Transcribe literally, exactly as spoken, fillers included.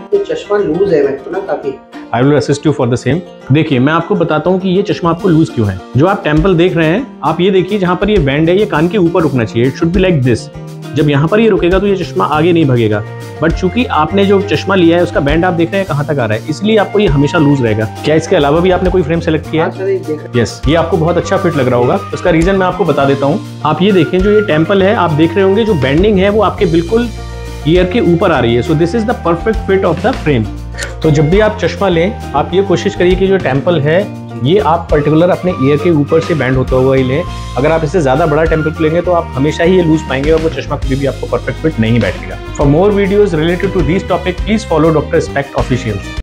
ये चश्मा लूज है मेरे को ना काफी। I will assist you for the same. देखिए मैं आपको बताता हूँ कि ये चश्मा आपको लूज क्यों है। जो आप टेम्पल देख रहे हैं, आप ये देखिए जहाँ पर ये बैंड है ये कान के ऊपर रुकना चाहिए। It should be like this. जब यहाँ पर ये रुकेगा तो ये चश्मा आगे नहीं भागेगा, बट चूंकि आपने जो चश्मा लिया है उसका बैंड आप देख रहे हैं कहाँ तक आ रहा है, इसलिए आपको ये हमेशा लूज रहेगा। क्या इसके अलावा भी आपने कोई फ्रेम सेलेक्ट किया है? यस, ये आपको बहुत अच्छा फिट लग रहा होगा। उसका रीजन मैं आपको बता देता हूँ। आप ये देखें, जो ये टेम्पल है आप देख रहे होंगे, जो बैंडिंग है वो आपके बिल्कुल ईयर के ऊपर आ रही है। So this is the perfect fit of the frame. तो जब भी आप चश्मा लें, आप ये कोशिश करिए कि जो टेम्पल है ये आप पर्टिकुलर अपने ईयर के ऊपर से बैंड होता हुआ ही लें। अगर आप इससे ज्यादा बड़ा टेम्पल लेंगे तो आप हमेशा ही ये लूज पाएंगे और वो चश्मा कभी भी आपको परफेक्ट फिट नहीं बैठेगा। For more videos related to this topic please follow doctor Spect official.